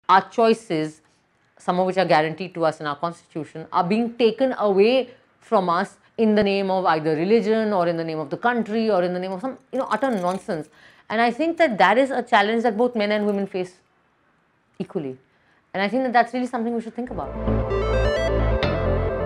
our choices, some of which are guaranteed to us in our constitution, are being taken away from us in the name of either religion or in the name of the country or in the name of some utter nonsense. And I think that that is a challenge that both men and women face equally. And I think that that's really something we should think about.